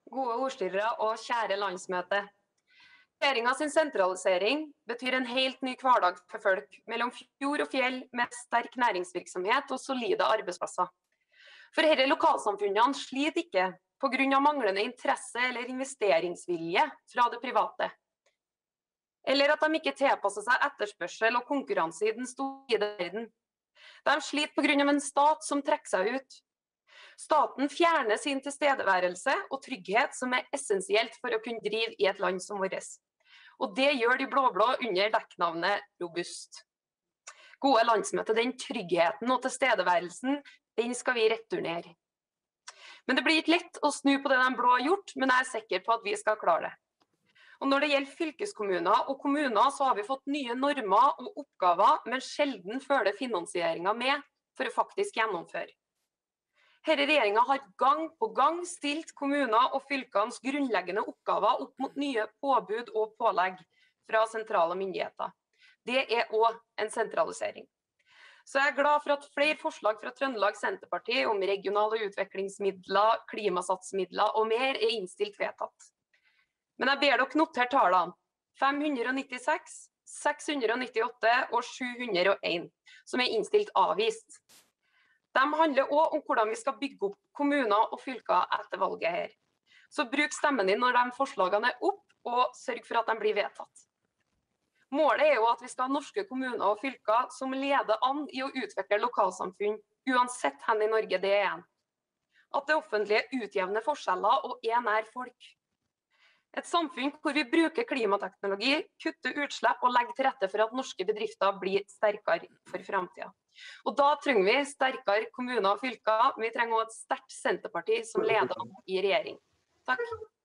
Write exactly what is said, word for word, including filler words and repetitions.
Gode ordstyrere og kjære landsmøte. Regjeringen sin sentralisering betyr en helt ny hverdag for folk, mellom fjord og fjell med sterk næringsvirksomhet og solide arbeidsplasser. For disse lokalsamfunnene sliter ikke på grunn av manglende interesse eller investeringsvilje fra det private. Eller at de ikke tilpasser seg etterspørsel og konkurranse i den store verden. De sliter på grunn av en stat som trekker seg ut. Staten fjerner sin tilstedeværelse og trygghet som er essensielt for å kunne drive i et land som vårt. Og det gjør de blå-blå under dekknavnet robust. Gode landsmøte, den tryggheten og tilstedeværelsen, den skal vi returnere. Men det blir ikke lett å snu på det de blå har gjort, men jeg er sikker på at vi skal klare det. Og når det gjelder fylkeskommuner og kommuner, så har vi fått nye normer og oppgaver, men sjelden følger finansieringen med for å faktisk gjennomføre. Denne regjeringen har gang på gang stilt kommuner og fylkenes grunnleggende oppgaver opp mot nye påbud og pålegg fra sentrale myndigheter. Det er også en sentralisering. Så jeg er glad for at flere forslag fra Trøndelag Senterparti om regionale utviklingsmidler, klimasatsmidler og mer er innstilt vedtatt. Men jeg ber dere notere tallene fem hundre og nittiseks, seks hundre og nittiåtte og sju hundre og en, som er innstilt avvist. De handler også om hvordan vi skal bygge opp kommuner og fylker etter valget her. Så bruk stemmen din når de forslagene er opp, og sørg for at de blir vedtatt. Målet er jo at vi skal ha norske kommuner og fylker som leder an i å utvikle lokalsamfunn, uansett hvor i Norge det er. At det offentlige utjevner forskjeller og er nær folk. Et samfunn hvor vi bruker klimateknologi, kutter utslipp og legger til rette for at norske bedrifter blir sterkere for fremtiden. Og da trenger vi sterkere kommuner og fylker, men vi trenger også et sterkt Senterparti som leder an i regjering. Takk.